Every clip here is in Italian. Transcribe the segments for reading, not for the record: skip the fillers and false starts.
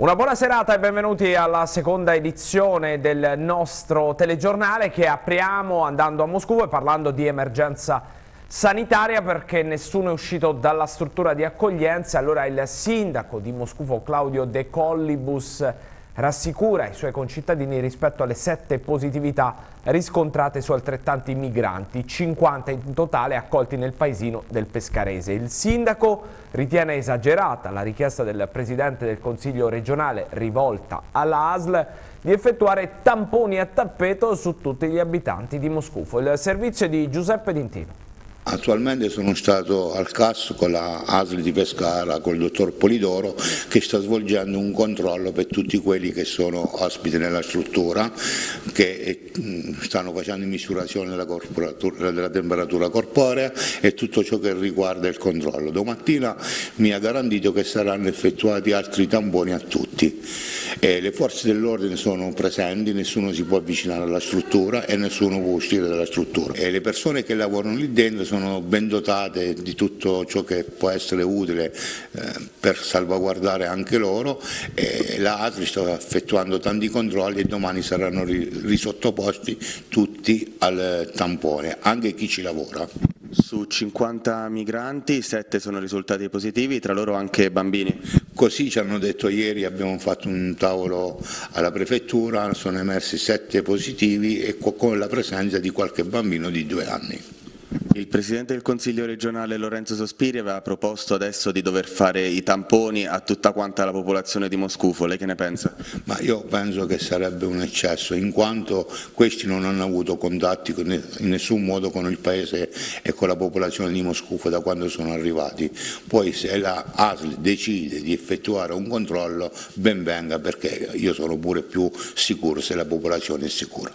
Una buona serata e benvenuti alla seconda edizione del nostro telegiornale che apriamo andando a Moscou e parlando di emergenza sanitaria perché nessuno è uscito dalla struttura di accoglienza. Allora il sindaco di Moscou, Claudio De Collibus, rassicura i suoi concittadini rispetto alle 7 positività riscontrate su altrettanti migranti, 50 in totale accolti nel paesino del Pescarese. Il sindaco ritiene esagerata la richiesta del presidente del Consiglio regionale rivolta alla ASL di effettuare tamponi a tappeto su tutti gli abitanti di Moscou. Il servizio di Giuseppe D'Intino. Attualmente sono stato al CAS con la ASL di Pescara, col dottor Polidoro, che sta svolgendo un controllo per tutti quelli che sono ospiti nella struttura, che stanno facendo misurazione della temperatura corporea e tutto ciò che riguarda il controllo. Domattina mi ha garantito che saranno effettuati altri tamponi a tutti. Le forze dell'ordine sono presenti, nessuno si può avvicinare alla struttura e nessuno può uscire dalla struttura. Le persone che lavorano lì dentro sono ben dotate di tutto ciò che può essere utile per salvaguardare anche loro, e la ASL sta effettuando tanti controlli e domani saranno risottoposti tutti al tampone, anche chi ci lavora. Su 50 migranti, 7 sono risultati positivi, tra loro anche bambini. Così ci hanno detto ieri, abbiamo fatto un tavolo alla prefettura, sono emersi 7 positivi e con la presenza di qualche bambino di 2 anni. Il Presidente del Consiglio regionale Lorenzo Sospiri aveva proposto adesso di dover fare i tamponi a tutta quanta la popolazione di Moscou, lei che ne pensa? Ma io penso che sarebbe un eccesso, in quanto questi non hanno avuto contatti in nessun modo con il paese e con la popolazione di Moscou da quando sono arrivati. Poi se la ASL decide di effettuare un controllo, ben venga, perché io sono pure più sicuro se la popolazione è sicura.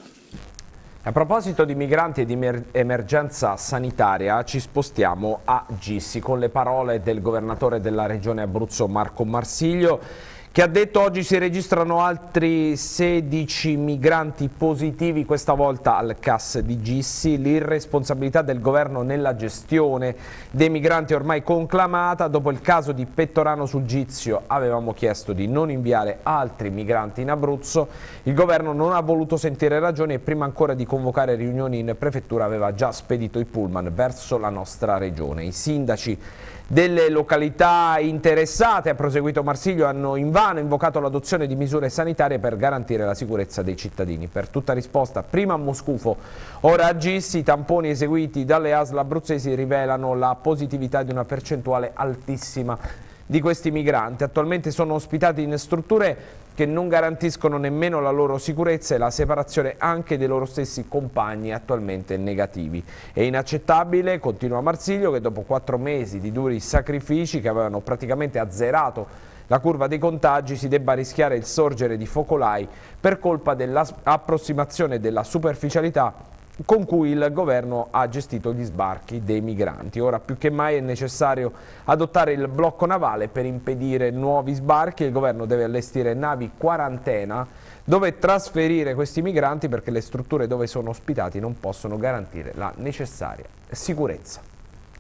A proposito di migranti e di emergenza sanitaria, ci spostiamo a Gissi con le parole del governatore della regione Abruzzo Marco Marsiglio, che ha detto oggi si registrano altri 16 migranti positivi, questa volta al CAS di Gissi. L'irresponsabilità del governo nella gestione dei migranti è ormai conclamata. Dopo il caso di Pettorano sul Gizio avevamo chiesto di non inviare altri migranti in Abruzzo. Il governo non ha voluto sentire ragioni e prima ancora di convocare riunioni in prefettura aveva già spedito i pullman verso la nostra regione. I sindaci delle località interessate, ha proseguito Marsiglio, hanno invano invocato l'adozione di misure sanitarie per garantire la sicurezza dei cittadini. Per tutta risposta, prima a Moscufo, ora a Gissi, i tamponi eseguiti dalle ASL abruzzesi rivelano la positività di una percentuale altissima di questi migranti. Attualmente sono ospitati in strutture che non garantiscono nemmeno la loro sicurezza e la separazione anche dei loro stessi compagni attualmente negativi. È inaccettabile, continua Marsiglio, che dopo 4 mesi di duri sacrifici che avevano praticamente azzerato la curva dei contagi si debba rischiare il sorgere di focolai per colpa dell'approssimazione e della superficialità con cui il governo ha gestito gli sbarchi dei migranti. Ora più che mai è necessario adottare il blocco navale per impedire nuovi sbarchi. Il governo deve allestire navi quarantena dove trasferire questi migranti perché le strutture dove sono ospitati non possono garantire la necessaria sicurezza.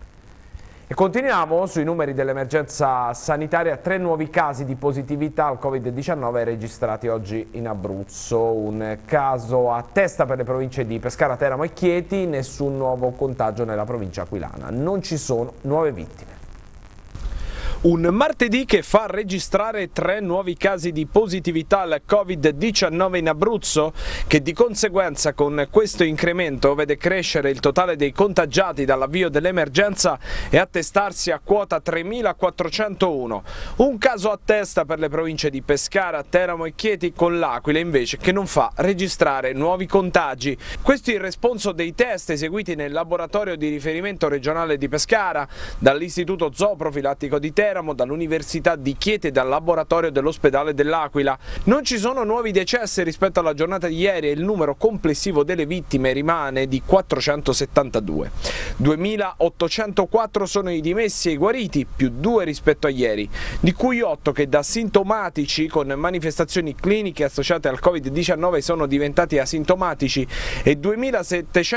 E continuiamo sui numeri dell'emergenza sanitaria. 3 nuovi casi di positività al Covid-19 registrati oggi in Abruzzo. Un caso a testa per le province di Pescara, Teramo e Chieti, nessun nuovo contagio nella provincia aquilana. Non ci sono nuove vittime. Un martedì che fa registrare 3 nuovi casi di positività al Covid-19 in Abruzzo, che di conseguenza con questo incremento vede crescere il totale dei contagiati dall'avvio dell'emergenza e attestarsi a quota 3.401. Un caso a testa per le province di Pescara, Teramo e Chieti, con l'Aquila invece che non fa registrare nuovi contagi. Questo è il responso dei test eseguiti nel laboratorio di riferimento regionale di Pescara, dall'Istituto Zooprofilattico di Teramo, dall'Università di Chieti e dal laboratorio dell'ospedale dell'Aquila. Non ci sono nuovi decessi rispetto alla giornata di ieri e il numero complessivo delle vittime rimane di 472. 2.804 sono i dimessi e i guariti, più 2 rispetto a ieri, di cui 8 che da sintomatici con manifestazioni cliniche associate al Covid-19 sono diventati asintomatici e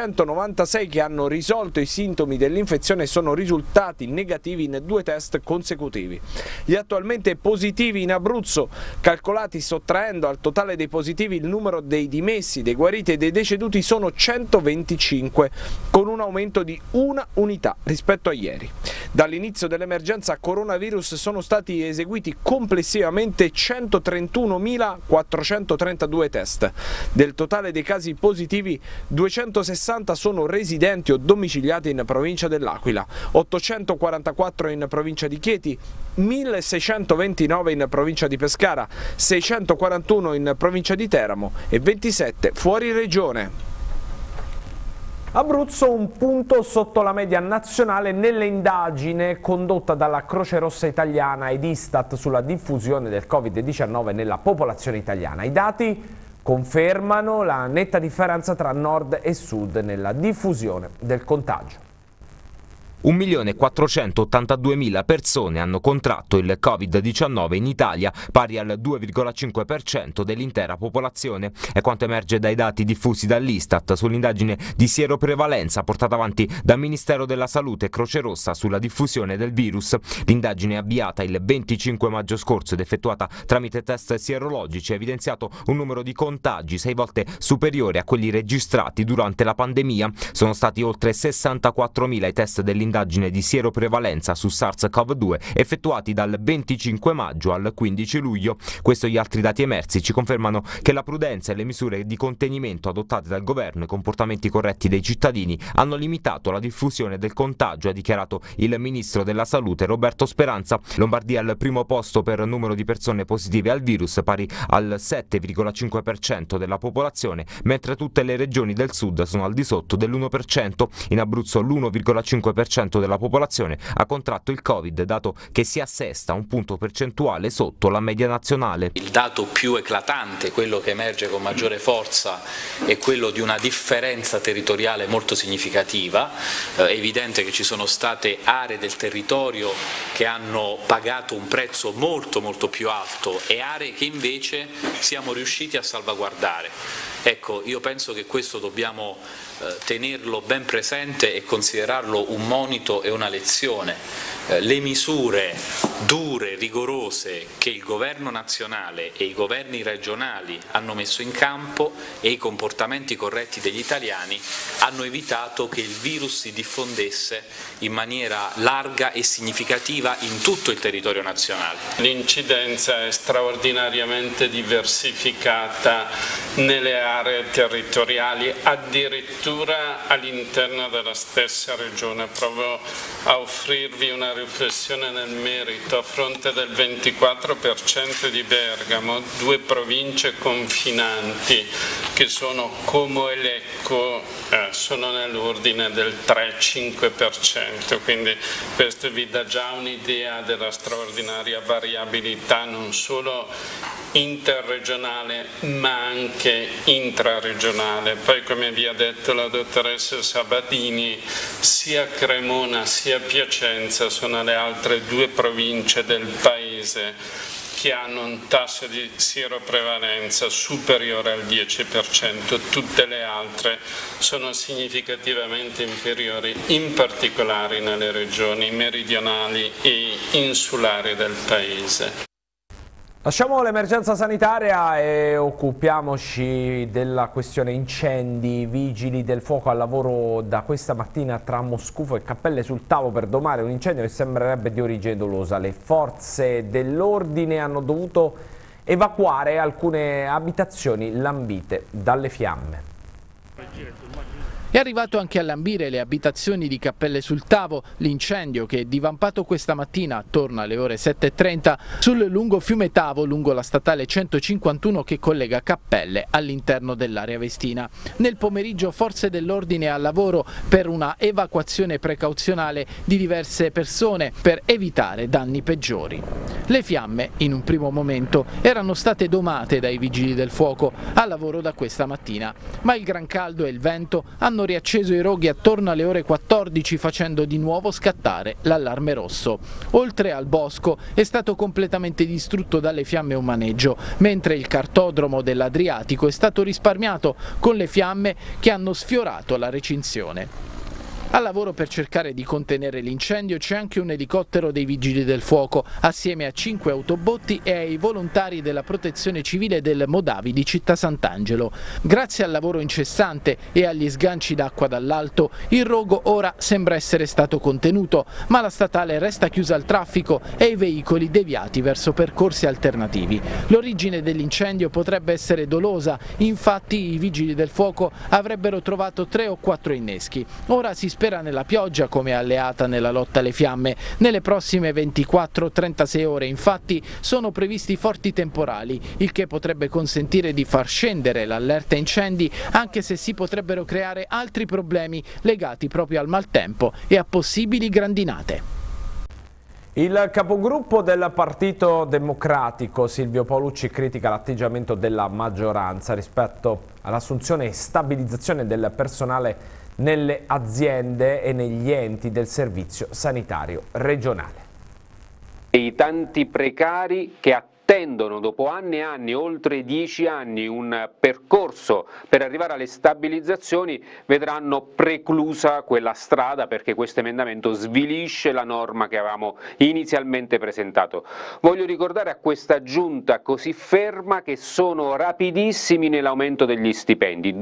2.796 che hanno risolto i sintomi dell'infezione e sono risultati negativi in 2 test consecutivi. consecutivi. Gli attualmente positivi in Abruzzo, calcolati sottraendo al totale dei positivi il numero dei dimessi, dei guariti e dei deceduti, sono 125, con un aumento di una unità rispetto a ieri. Dall'inizio dell'emergenza coronavirus sono stati eseguiti complessivamente 131.432 test. Del totale dei casi positivi, 260 sono residenti o domiciliati in provincia dell'Aquila, 844 in provincia di Chieti, 1629 in provincia di Pescara, 641 in provincia di Teramo e 27 fuori regione. Abruzzo un punto sotto la media nazionale nell'indagine condotta dalla Croce Rossa Italiana ed Istat sulla diffusione del Covid-19 nella popolazione italiana. I dati confermano la netta differenza tra nord e sud nella diffusione del contagio. 1.482.000 persone hanno contratto il Covid-19 in Italia, pari al 2,5% dell'intera popolazione. È quanto emerge dai dati diffusi dall'Istat sull'indagine di sieroprevalenza portata avanti dal Ministero della Salute e Croce Rossa sulla diffusione del virus. L'indagine avviata il 25 maggio scorso ed effettuata tramite test sierologici ha evidenziato un numero di contagi 6 volte superiore a quelli registrati durante la pandemia. Sono stati oltre 64.000 i test dell'indagine di sieroprevalenza su SARS-CoV-2 effettuati dal 25 maggio al 15 luglio. Questo e gli altri dati emersi ci confermano che la prudenza e le misure di contenimento adottate dal governo e i comportamenti corretti dei cittadini hanno limitato la diffusione del contagio, ha dichiarato il ministro della Salute Roberto Speranza. Lombardia al primo posto per numero di persone positive al virus, pari al 7,5% della popolazione, mentre tutte le regioni del sud sono al di sotto dell'1%. In Abruzzo l'1,5% della popolazione ha contratto il Covid, dato che si assesta un punto percentuale sotto la media nazionale. Il dato più eclatante, quello che emerge con maggiore forza, è quello di una differenza territoriale molto significativa. È evidente che ci sono state aree del territorio che hanno pagato un prezzo molto più alto e aree che invece siamo riusciti a salvaguardare. Ecco, io penso che questo dobbiamo tenerlo ben presente e considerarlo un monito e una lezione. Le misure dure, rigorose che il governo nazionale e i governi regionali hanno messo in campo e i comportamenti corretti degli italiani hanno evitato che il virus si diffondesse in maniera larga e significativa in tutto il territorio nazionale. L'incidenza è straordinariamente diversificata nelle aree territoriali, addirittura all'interno della stessa regione. Provo a offrirvi una riflessione nel merito. A fronte del 24% di Bergamo, 2 province confinanti che sono Como e Lecco sono nell'ordine del 3-5%, quindi questo vi dà già un'idea della straordinaria variabilità non solo interregionale ma anche intraregionale. Poi, come vi ha detto la dottoressa Sabatini, sia Cremona sia Piacenza sono le altre 2 province del paese che hanno un tasso di sieroprevalenza superiore al 10%, tutte le altre sono significativamente inferiori, in particolare nelle regioni meridionali e insulari del paese. Lasciamo l'emergenza sanitaria e occupiamoci della questione incendi. Vigili del fuoco al lavoro da questa mattina tra Moscufo e Cappelle sul Tavo per domare un incendio che sembrerebbe di origine dolosa. Le forze dell'ordine hanno dovuto evacuare alcune abitazioni lambite dalle fiamme. È arrivato anche a lambire le abitazioni di Cappelle sul Tavo l'incendio che è divampato questa mattina attorno alle ore 7:30 sul lungo fiume Tavo lungo la statale 151 che collega Cappelle all'interno dell'area vestina. Nel pomeriggio forze dell'ordine al lavoro per una evacuazione precauzionale di diverse persone per evitare danni peggiori. Le fiamme in un primo momento erano state domate dai vigili del fuoco al lavoro da questa mattina, ma il gran caldo e il vento hanno riacceso i roghi attorno alle ore 14 facendo di nuovo scattare l'allarme rosso. Oltre al bosco è stato completamente distrutto dalle fiamme un maneggio, mentre il cartodromo dell'Adriatico è stato risparmiato con le fiamme che hanno sfiorato la recinzione. Al lavoro per cercare di contenere l'incendio c'è anche un elicottero dei Vigili del Fuoco, assieme a 5 autobotti e ai volontari della Protezione Civile del Modavi di Città Sant'Angelo. Grazie al lavoro incessante e agli sganci d'acqua dall'alto, il rogo ora sembra essere stato contenuto, ma la statale resta chiusa al traffico e i veicoli deviati verso percorsi alternativi. L'origine dell'incendio potrebbe essere dolosa, infatti i Vigili del Fuoco avrebbero trovato 3 o 4 inneschi. Ora si spera nella pioggia come alleata nella lotta alle fiamme. Nelle prossime 24-36 ore infatti sono previsti forti temporali, il che potrebbe consentire di far scendere l'allerta incendi, anche se si potrebbero creare altri problemi legati proprio al maltempo e a possibili grandinate. Il capogruppo del Partito Democratico Silvio Paolucci critica l'atteggiamento della maggioranza rispetto all'assunzione e stabilizzazione del personale nelle aziende e negli enti del servizio sanitario regionale. I tanti precari che attendono dopo anni e anni, oltre 10 anni, un percorso per arrivare alle stabilizzazioni, vedranno preclusa quella strada perché questo emendamento svilisce la norma che avevamo inizialmente presentato. Voglio ricordare a questa giunta così ferma che sono rapidissimi nell'aumento degli stipendi,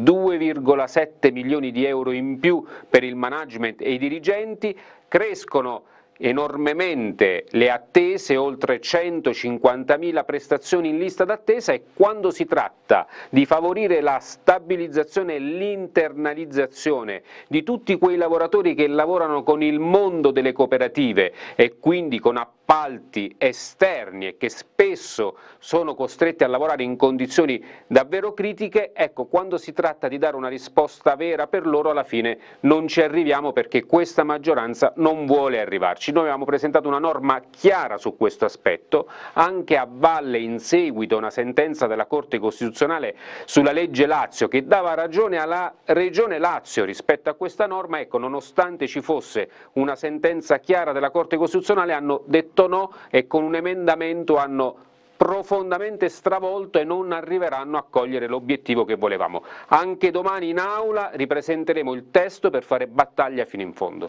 2,7 milioni di euro in più per il management e i dirigenti, crescono enormemente le attese, oltre 150.000 prestazioni in lista d'attesa, e quando si tratta di favorire la stabilizzazione e l'internalizzazione di tutti quei lavoratori che lavorano con il mondo delle cooperative e quindi con appalti esterni e che spesso sono costretti a lavorare in condizioni davvero critiche, ecco, quando si tratta di dare una risposta vera per loro alla fine non ci arriviamo perché questa maggioranza non vuole arrivarci. Noi avevamo presentato una norma chiara su questo aspetto, anche a valle in seguito a una sentenza della Corte Costituzionale sulla legge Lazio che dava ragione alla Regione Lazio rispetto a questa norma. Ecco, nonostante ci fosse una sentenza chiara della Corte Costituzionale hanno detto no e con un emendamento hanno profondamente stravolto e non arriveranno a cogliere l'obiettivo che volevamo. Anche domani in aula ripresenteremo il testo per fare battaglia fino in fondo.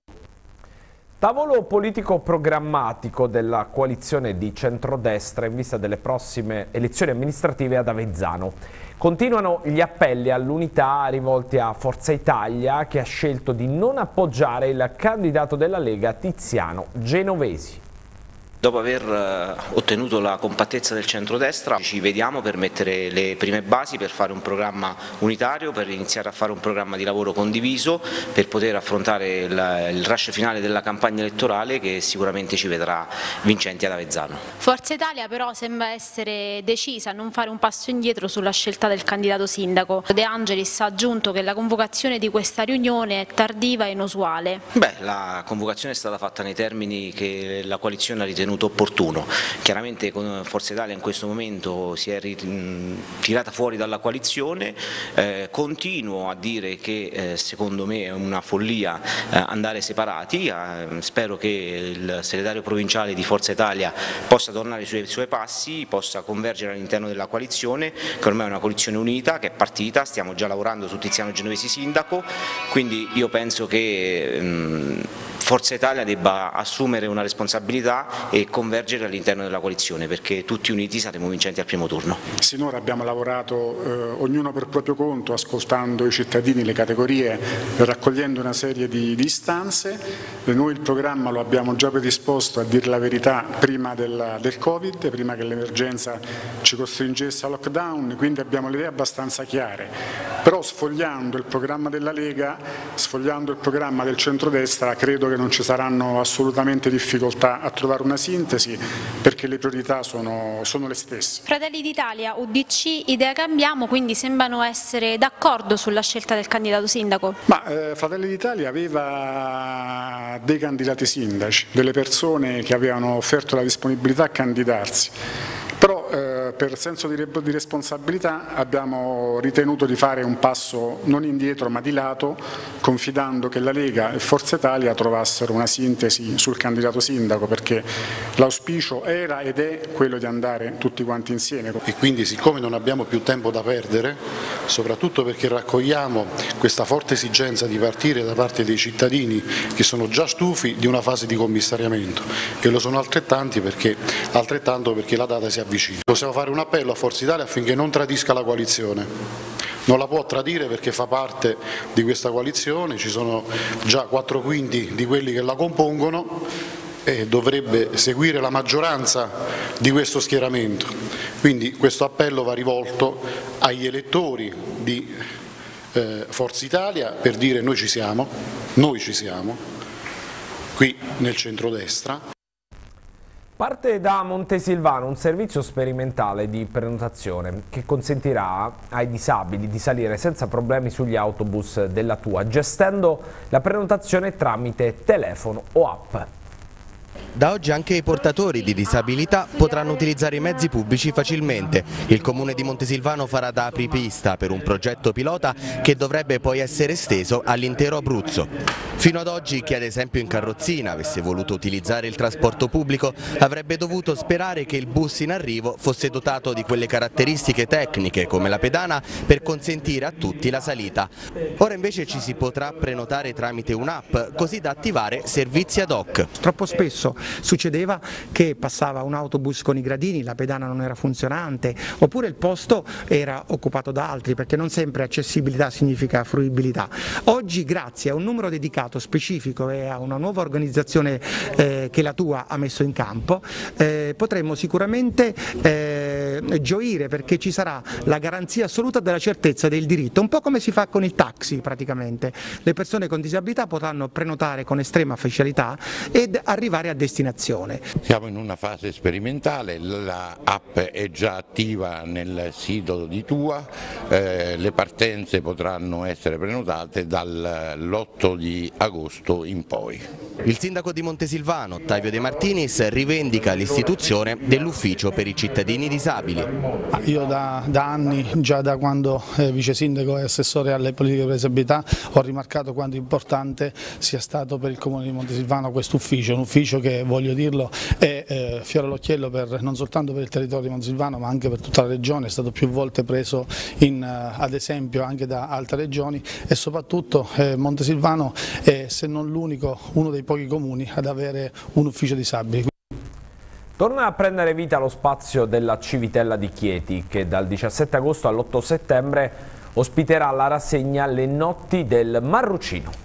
Tavolo politico programmatico della coalizione di centrodestra in vista delle prossime elezioni amministrative ad Avezzano. Continuano gli appelli all'unità rivolti a Forza Italia, che ha scelto di non appoggiare il candidato della Lega Tiziano Genovesi. Dopo aver ottenuto la compattezza del centrodestra ci vediamo per mettere le prime basi per fare un programma unitario, per iniziare a fare un programma di lavoro condiviso, per poter affrontare il rush finale della campagna elettorale che sicuramente ci vedrà vincenti ad Avezzano. Forza Italia però sembra essere decisa a non fare un passo indietro sulla scelta del candidato sindaco. De Angelis ha aggiunto che la convocazione di questa riunione è tardiva e inusuale. La convocazione è stata fatta nei termini che la coalizione ha ritenuto opportuno. Chiaramente con Forza Italia in questo momento si è tirata fuori dalla coalizione, continuo a dire che secondo me è una follia andare separati, spero che il segretario provinciale di Forza Italia possa tornare sui suoi passi, possa convergere all'interno della coalizione, che ormai è una coalizione unita, che è partita, stiamo già lavorando su Tiziano Genovesi sindaco, quindi io penso che Forza Italia debba assumere una responsabilità e convergere all'interno della coalizione, perché tutti uniti saremo vincenti al primo turno. Sinora abbiamo lavorato ognuno per proprio conto, ascoltando i cittadini, le categorie, raccogliendo una serie di istanze. Noi il programma lo abbiamo già predisposto, a dire la verità, prima del Covid, prima che l'emergenza ci costringesse a lockdown, quindi abbiamo le idee abbastanza chiare. Però sfogliando il programma della Lega, sfogliando il programma del centrodestra, credo che non ci saranno assolutamente difficoltà a trovare una sintesi, perché le priorità sono le stesse. Fratelli d'Italia, UDC, Idea Cambiamo, quindi sembrano essere d'accordo sulla scelta del candidato sindaco? Ma Fratelli d'Italia aveva dei candidati sindaci, delle persone che avevano offerto la disponibilità a candidarsi. Però per senso di responsabilità abbiamo ritenuto di fare un passo non indietro ma di lato, confidando che la Lega e Forza Italia trovassero una sintesi sul candidato sindaco, perché l'auspicio era ed è quello di andare tutti quanti insieme. E quindi, siccome non abbiamo più tempo da perdere, soprattutto perché raccogliamo questa forte esigenza di partire da parte dei cittadini che sono già stufi di una fase di commissariamento, e lo sono altrettanto perché la data si avvicina. Possiamo fare un appello a Forza Italia affinché non tradisca la coalizione. Non la può tradire perché fa parte di questa coalizione, ci sono già 4/5 di quelli che la compongono e dovrebbe seguire la maggioranza di questo schieramento. Quindi questo appello va rivolto agli elettori di Forza Italia per dire noi ci siamo, qui nel centrodestra. Parte da Montesilvano un servizio sperimentale di prenotazione che consentirà ai disabili di salire senza problemi sugli autobus della TUA, gestendo la prenotazione tramite telefono o app. Da oggi anche i portatori di disabilità potranno utilizzare i mezzi pubblici facilmente. Il Comune di Montesilvano farà da apripista per un progetto pilota che dovrebbe poi essere esteso all'intero Abruzzo. Fino ad oggi chi ad esempio in carrozzina avesse voluto utilizzare il trasporto pubblico avrebbe dovuto sperare che il bus in arrivo fosse dotato di quelle caratteristiche tecniche come la pedana per consentire a tutti la salita. Ora invece ci si potrà prenotare tramite un'app così da attivare servizi ad hoc. Troppo spesso succedeva che passava un autobus con i gradini, la pedana non era funzionante oppure il posto era occupato da altri, perché non sempre accessibilità significa fruibilità. Oggi, grazie a un numero dedicato specifico e a una nuova organizzazione che la TUA ha messo in campo, potremmo sicuramente gioire, perché ci sarà la garanzia assoluta della certezza del diritto, un po' come si fa con il taxi praticamente. Le persone con disabilità potranno prenotare con estrema facilità ed arrivare a destinazione. Siamo in una fase sperimentale, l'app è già attiva nel sito di TUA, le partenze potranno essere prenotate dall'8 di agosto in poi. Il sindaco di Montesilvano, Ottavio De Martinis, rivendica l'istituzione dell'ufficio per i cittadini disabili. Io da anni, già da quando vice sindaco e assessore alle politiche per la disabilità, ho rimarcato quanto importante sia stato per il Comune di Montesilvano questo ufficio, un ufficio che, voglio dirlo, è fiore all'occhiello non soltanto per il territorio di Montesilvano ma anche per tutta la regione, è stato più volte preso ad esempio anche da altre regioni, e soprattutto Montesilvano è, se non l'unico, uno dei pochi comuni ad avere un ufficio disabili. Torna a prendere vita lo spazio della Civitella di Chieti, che dal 17 agosto all'8 settembre ospiterà la rassegna Le Notti del Marrucino.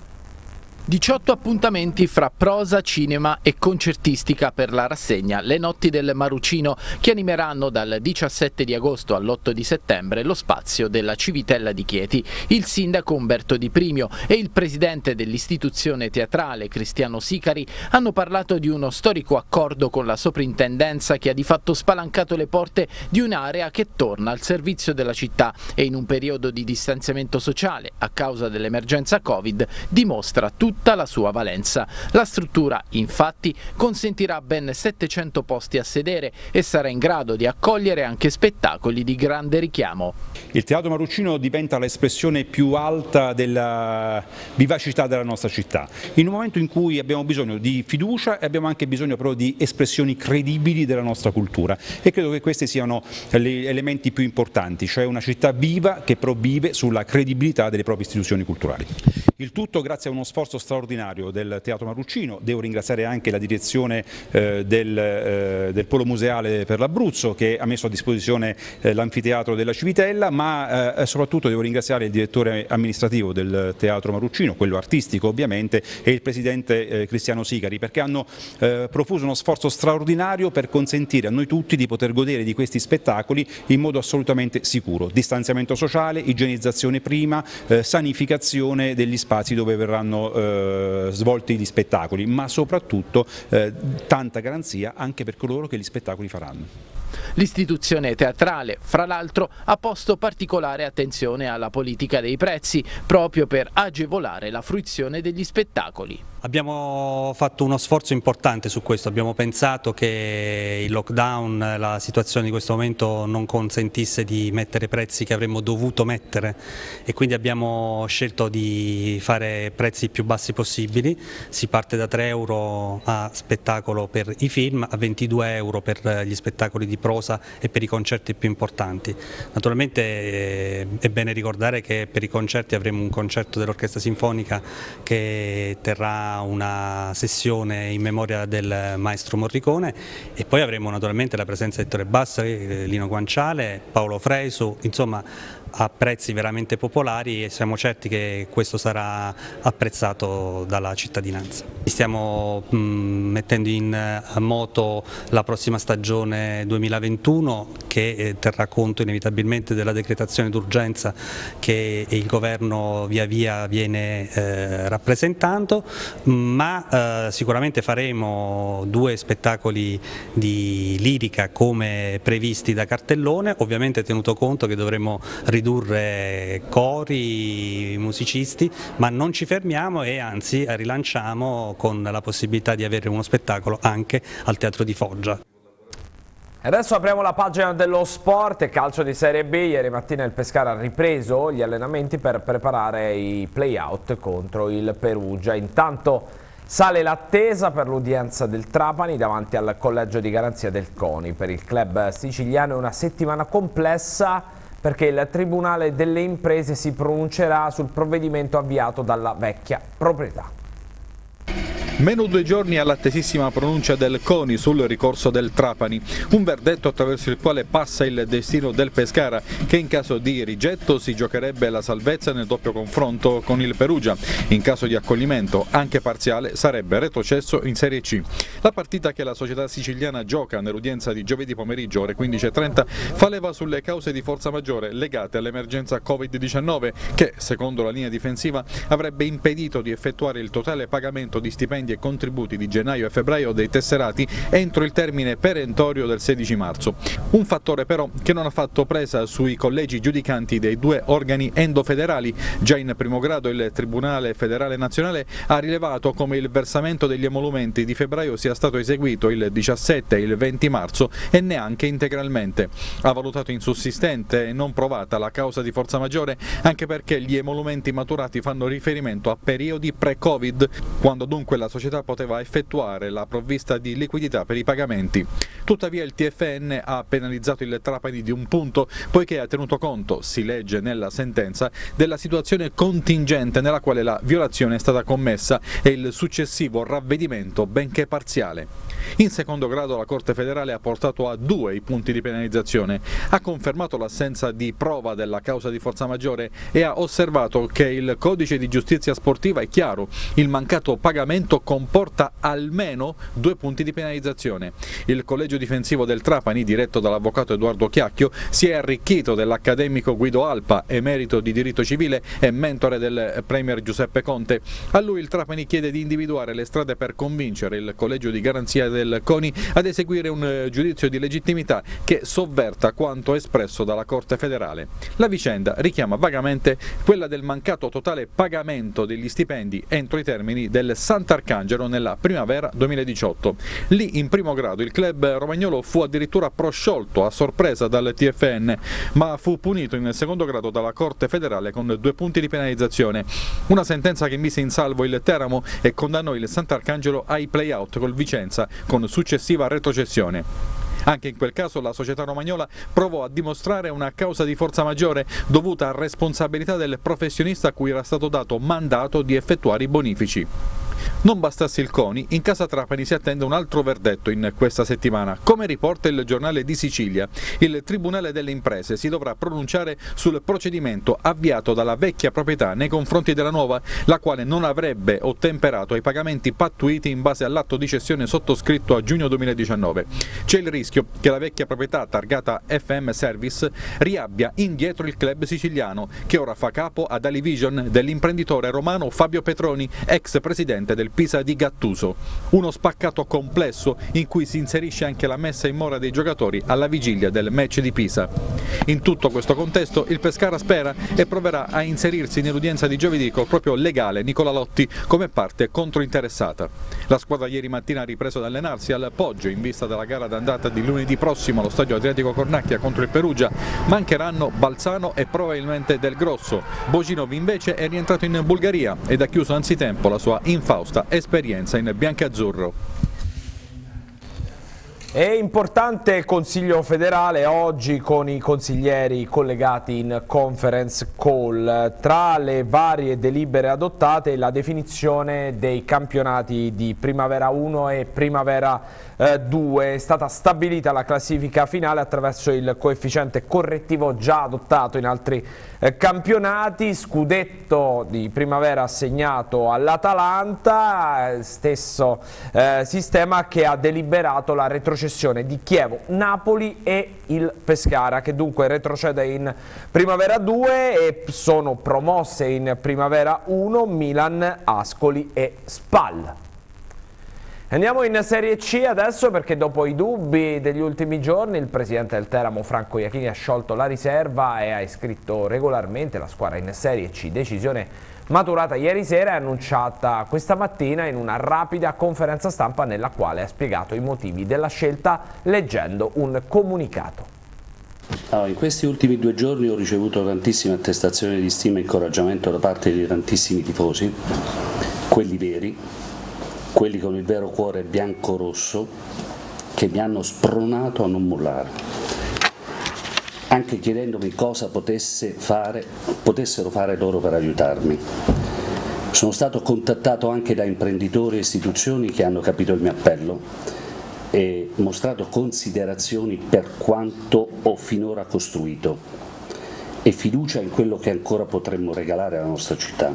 18 appuntamenti fra prosa, cinema e concertistica per la rassegna Le Notti del Marrucino, che animeranno dal 17 di agosto all'8 di settembre lo spazio della Civitella di Chieti. Il sindaco Umberto Di Primio e il presidente dell'istituzione teatrale Cristiano Sicari hanno parlato di uno storico accordo con la soprintendenza che ha di fatto spalancato le porte di un'area che torna al servizio della città e in un periodo di distanziamento sociale a causa dell'emergenza Covid dimostra tutta la sua valenza. La struttura, infatti, consentirà ben 700 posti a sedere e sarà in grado di accogliere anche spettacoli di grande richiamo. Il Teatro Marrucino diventa l'espressione più alta della vivacità della nostra città, in un momento in cui abbiamo bisogno di fiducia e abbiamo anche bisogno però di espressioni credibili della nostra cultura, e credo che questi siano gli elementi più importanti, cioè una città viva che però vive sulla credibilità delle proprie istituzioni culturali. Il tutto grazie a uno sforzo straordinario del Teatro Marrucino. Devo ringraziare anche la direzione del Polo Museale per l'Abruzzo, che ha messo a disposizione l'anfiteatro della Civitella, ma soprattutto devo ringraziare il direttore amministrativo del Teatro Marrucino, quello artistico ovviamente, e il presidente Cristiano Sicari, perché hanno profuso uno sforzo straordinario per consentire a noi tutti di poter godere di questi spettacoli in modo assolutamente sicuro. Distanziamento sociale, igienizzazione prima, sanificazione degli spazi dove verranno svolti gli spettacoli, ma soprattutto tanta garanzia anche per coloro che gli spettacoli faranno. L'istituzione teatrale, fra l'altro, ha posto particolare attenzione alla politica dei prezzi, proprio per agevolare la fruizione degli spettacoli. Abbiamo fatto uno sforzo importante su questo, abbiamo pensato che il lockdown, la situazione di questo momento non consentisse di mettere prezzi che avremmo dovuto mettere e quindi abbiamo scelto di fare prezzi più bassi possibili. Si parte da 3 euro a spettacolo per i film, a 22 euro per gli spettacoli di prosa e per i concerti più importanti. Naturalmente è bene ricordare che per i concerti avremo un concerto dell'Orchestra Sinfonica che terrà una sessione in memoria del maestro Morricone e poi avremo naturalmente la presenza di Ettore Bassari, Lino Guanciale, Paolo Fresu, insomma a prezzi veramente popolari e siamo certi che questo sarà apprezzato dalla cittadinanza. Stiamo mettendo in moto la prossima stagione 2021 che terrà conto inevitabilmente della decretazione d'urgenza che il governo via via viene rappresentando, ma sicuramente faremo 2 spettacoli di lirica come previsti da cartellone, ovviamente tenuto conto che dovremo ridurre cori, musicisti, ma non ci fermiamo e anzi rilanciamo con la possibilità di avere uno spettacolo anche al Teatro di Foggia. Adesso apriamo la pagina dello sport e calcio di Serie B. Ieri mattina il Pescara ha ripreso gli allenamenti per preparare i play-out contro il Perugia. Intanto sale l'attesa per l'udienza del Trapani davanti al collegio di garanzia del CONI. Per il club siciliano è una settimana complessa perché il Tribunale delle Imprese si pronuncerà sul provvedimento avviato dalla vecchia proprietà. Meno 2 giorni all'attesissima pronuncia del CONI sul ricorso del Trapani, un verdetto attraverso il quale passa il destino del Pescara, che in caso di rigetto si giocherebbe la salvezza nel doppio confronto con il Perugia. In caso di accoglimento, anche parziale, sarebbe retrocesso in Serie C. La partita che la società siciliana gioca nell'udienza di giovedì pomeriggio ore 15:30 fa leva sulle cause di forza maggiore legate all'emergenza Covid-19 che, secondo la linea difensiva, avrebbe impedito di effettuare il totale pagamento di stipendi e contributi di gennaio e febbraio dei tesserati entro il termine perentorio del 16 marzo. Un fattore però che non ha fatto presa sui collegi giudicanti dei 2 organi endofederali. Già in primo grado il Tribunale Federale Nazionale ha rilevato come il versamento degli emolumenti di febbraio sia stato eseguito il 17 e il 20 marzo e neanche integralmente. Ha valutato insussistente e non provata la causa di forza maggiore anche perché gli emolumenti maturati fanno riferimento a periodi pre-Covid, quando dunque la società poteva effettuare la provvista di liquidità per i pagamenti. Tuttavia il TFN ha penalizzato il Trapani di 1 punto poiché ha tenuto conto, si legge nella sentenza, della situazione contingente nella quale la violazione è stata commessa e il successivo ravvedimento, benché parziale. In secondo grado la Corte federale ha portato a 2 i punti di penalizzazione, ha confermato l'assenza di prova della causa di forza maggiore e ha osservato che il codice di giustizia sportiva è chiaro, il mancato pagamento comporta almeno 2 punti di penalizzazione. Il collegio difensivo del Trapani, diretto dall'avvocato Edoardo Chiacchio, si è arricchito dell'accademico Guido Alpa, emerito di diritto civile e mentore del premier Giuseppe Conte. A lui il Trapani chiede di individuare le strade per convincere il collegio di garanzia del CONI ad eseguire un giudizio di legittimità che sovverta quanto espresso dalla Corte federale. La vicenda richiama vagamente quella del mancato totale pagamento degli stipendi entro i termini del Sant'Arcangelo nella primavera 2018. Lì in primo grado il club romagnolo fu addirittura prosciolto a sorpresa dal TFN, ma fu punito in secondo grado dalla Corte federale con 2 punti di penalizzazione. Una sentenza che mise in salvo il Teramo e condannò il Sant'Arcangelo ai play-out col Vicenza con successiva retrocessione. Anche in quel caso la società romagnola provò a dimostrare una causa di forza maggiore dovuta a responsabilità del professionista a cui era stato dato mandato di effettuare i bonifici. Non bastasse il CONI, in casa Trapani si attende un altro verdetto in questa settimana. Come riporta il Giornale di Sicilia, il Tribunale delle Imprese si dovrà pronunciare sul procedimento avviato dalla vecchia proprietà nei confronti della nuova, la quale non avrebbe ottemperato ai pagamenti pattuiti in base all'atto di cessione sottoscritto a giugno 2019. C'è il rischio che la vecchia proprietà, targata FM Service, riabbia indietro il club siciliano, che ora fa capo ad Alivision dell'imprenditore romano Fabio Petroni, ex presidente presidente del Pisa di Gattuso. Uno spaccato complesso in cui si inserisce anche la messa in mora dei giocatori alla vigilia del match di Pisa. In tutto questo contesto il Pescara spera e proverà a inserirsi nell'udienza di giovedì col proprio legale Nicola Lotti come parte controinteressata. La squadra ieri mattina ha ripreso ad allenarsi al Poggio in vista della gara d'andata di lunedì prossimo allo stadio Adriatico Cornacchia contro il Perugia. Mancheranno Balzano e probabilmente Del Grosso. Boginov invece è rientrato in Bulgaria ed ha chiuso anzitempo la sua infausta esperienza in biancazzurro. È importante Consiglio federale oggi con i consiglieri collegati in conference call. Tra le varie delibere adottate la definizione dei campionati di Primavera 1 e Primavera 2. È stata stabilita la classifica finale attraverso il coefficiente correttivo già adottato in altri campionati. Scudetto di Primavera assegnato all'Atalanta, stesso sistema che ha deliberato la retrocessione di Chievo, Napoli e il Pescara, che dunque retrocede in Primavera 2 e sono promosse in Primavera 1 Milan, Ascoli e Spal. Andiamo in Serie C adesso, perché dopo i dubbi degli ultimi giorni il presidente del Teramo Franco Iachini ha sciolto la riserva e ha iscritto regolarmente la squadra in Serie C, decisione maturata ieri sera e annunciata questa mattina in una rapida conferenza stampa nella quale ha spiegato i motivi della scelta leggendo un comunicato. Allora, in questi ultimi 2 giorni ho ricevuto tantissime attestazioni di stima e incoraggiamento da parte di tantissimi tifosi, quelli veri, quelli con il vero cuore bianco-rosso, che mi hanno spronato a non mollare, anche chiedendomi cosa potessero fare loro per aiutarmi. Sono stato contattato anche da imprenditori e istituzioni che hanno capito il mio appello e mostrato considerazioni per quanto ho finora costruito e fiducia in quello che ancora potremmo regalare alla nostra città.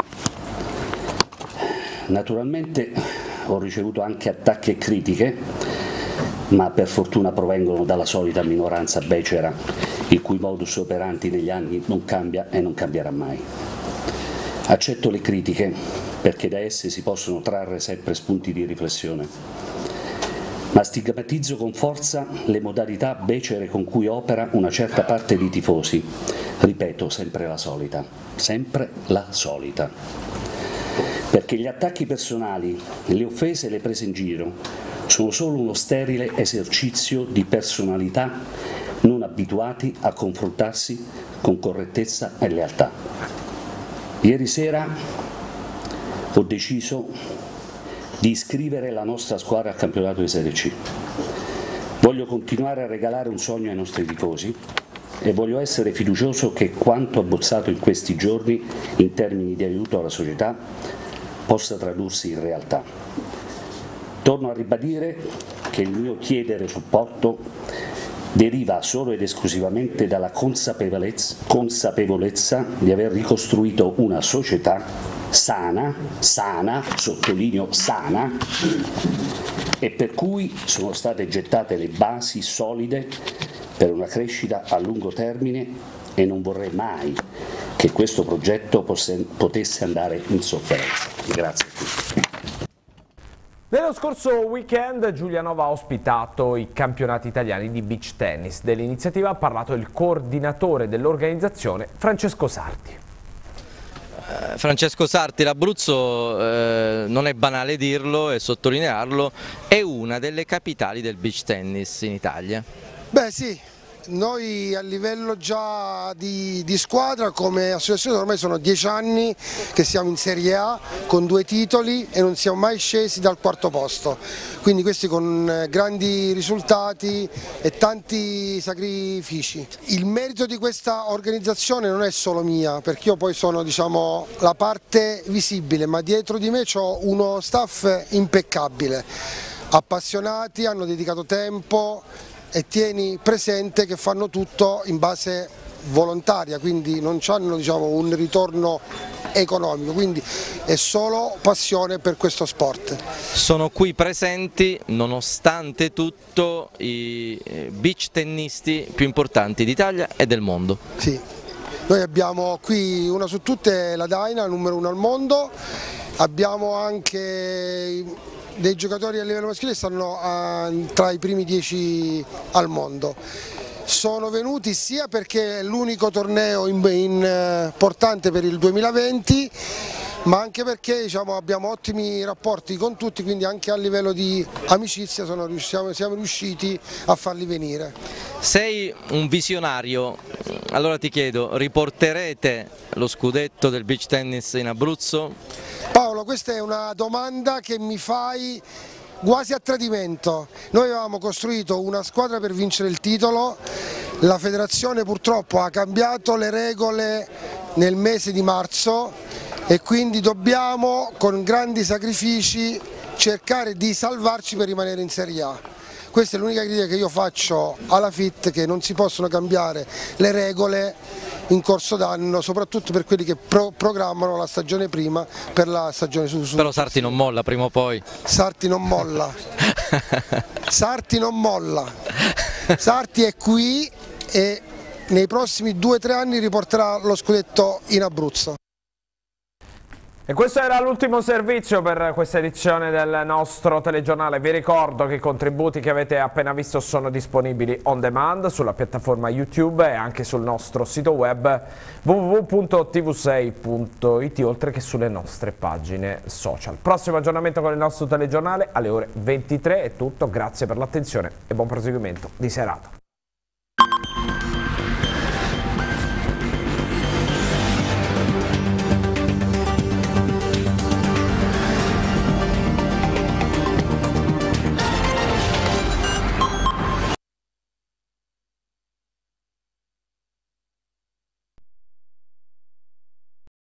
Naturalmente ho ricevuto anche attacchi e critiche, ma per fortuna provengono dalla solita minoranza becera, il cui modus operandi negli anni non cambia e non cambierà mai. Accetto le critiche perché da esse si possono trarre sempre spunti di riflessione, ma stigmatizzo con forza le modalità becere con cui opera una certa parte di tifosi. Ripeto, sempre la solita, perché gli attacchi personali, le offese e le prese in giro sono solo uno sterile esercizio di personalità non abituati a confrontarsi con correttezza e lealtà. Ieri sera ho deciso di iscrivere la nostra squadra al campionato di Serie C. Voglio continuare a regalare un sogno ai nostri tifosi e voglio essere fiducioso che quanto abbozzato in questi giorni in termini di aiuto alla società possa tradursi in realtà. Torno a ribadire che il mio chiedere supporto deriva solo ed esclusivamente dalla consapevolezza di aver ricostruito una società sana, sottolineo sana, e per cui sono state gettate le basi solide per una crescita a lungo termine e non vorrei mai che questo progetto potesse andare in sofferenza. Grazie a tutti. Nello scorso weekend Giulianova ha ospitato i campionati italiani di beach tennis. Dell'iniziativa ha parlato il coordinatore dell'organizzazione Francesco Sarti. Francesco Sarti, l'Abruzzo, non è banale dirlo e sottolinearlo, è una delle capitali del beach tennis in Italia. Beh sì, noi a livello già di squadra come associazione ormai sono 10 anni che siamo in Serie A con 2 titoli e non siamo mai scesi dal 4° posto, quindi questi con grandi risultati e tanti sacrifici. Il merito di questa organizzazione non è solo mia, perché io poi sono la parte visibile, ma dietro di me ho uno staff impeccabile, appassionati, hanno dedicato tempo e tieni presente che fanno tutto in base volontaria, quindi non hanno un ritorno economico, quindi è solo passione per questo sport. Sono qui presenti nonostante tutto i beach tennisti più importanti d'Italia e del mondo. Sì, noi abbiamo qui una su tutte la Daina, numero 1 al mondo, abbiamo anche dei giocatori a livello maschile che stanno tra i primi 10 al mondo. Sono venuti sia perché è l'unico torneo importante per il 2020, ma anche perché abbiamo ottimi rapporti con tutti, quindi anche a livello di amicizia siamo riusciti a farli venire. Sei un visionario, allora ti chiedo, riporterete lo scudetto del beach tennis in Abruzzo? Paolo, questa è una domanda che mi fai quasi a tradimento. Noi avevamo costruito una squadra per vincere il titolo, la federazione purtroppo ha cambiato le regole nel mese di marzo e quindi dobbiamo con grandi sacrifici cercare di salvarci per rimanere in Serie A. Questa è l'unica critica che io faccio alla FIT, che non si possono cambiare le regole in corso d'anno, soprattutto per quelli che programmano la stagione prima per la stagione successiva. Però Sarti non molla prima o poi. Sarti non molla. Sarti non molla. Sarti è qui e nei prossimi 2 o 3 anni riporterà lo scudetto in Abruzzo. E questo era l'ultimo servizio per questa edizione del nostro telegiornale. Vi ricordo che i contributi che avete appena visto sono disponibili on demand sulla piattaforma YouTube e anche sul nostro sito web www.tv6.it, oltre che sulle nostre pagine social. Prossimo aggiornamento con il nostro telegiornale alle ore 23. È tutto, grazie per l'attenzione e buon proseguimento di serata.